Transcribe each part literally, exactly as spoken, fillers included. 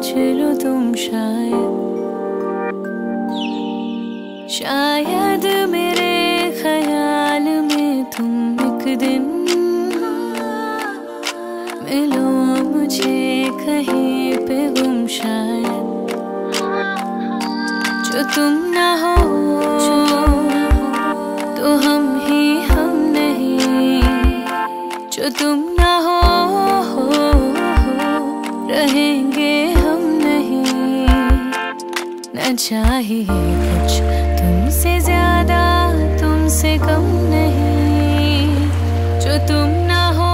समझ लो तुम शायद, शायद मेरे ख्याल में तुम एक दिन मिलो मुझे कहीं पे गुम शायद। जो तुम ना हो तो हम ही हम नहीं, जो तुम ना हो रहेंगे हम नहीं। न चाहिए कुछ तुमसे ज्यादा तुमसे कम नहीं, जो तुम ना हो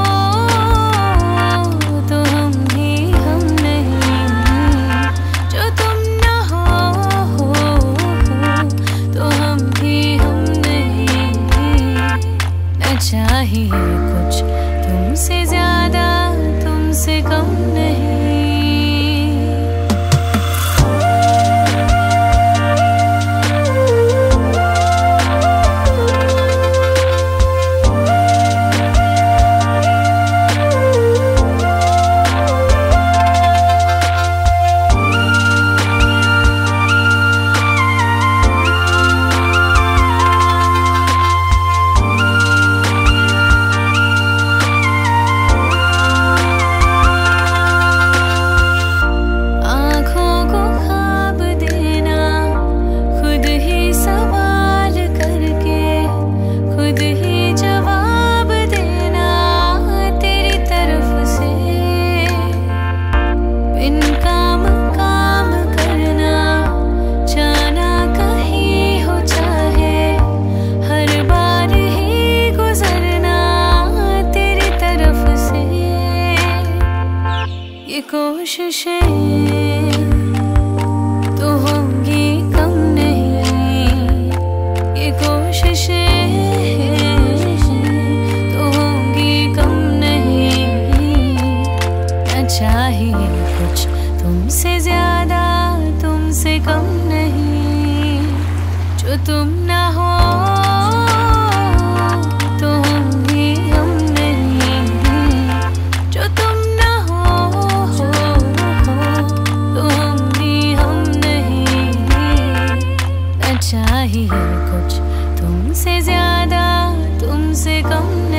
तो हम ही हम नहीं, जो तुम ना हो तो हम ही हम नहीं। न चाहिए कुछ तुमसे ज्यादा तुमसे कम नहीं। तो होंगी कम नहीं, ये कोशिशें तो होंगी कम नहीं। न चाहिए कुछ तुमसे ज्यादा तुमसे कम नहीं, जो तुम ना हो तो हम ही हम नहीं, जो तुम ना हो चाहिए कुछ तुमसे ज्यादा तुमसे कम नहीं।